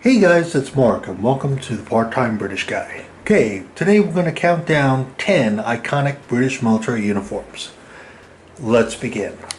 Hey guys, it's Mark and welcome to the Part-Time British Guy. Okay, today we're going to count down 10 iconic British military uniforms. Let's begin.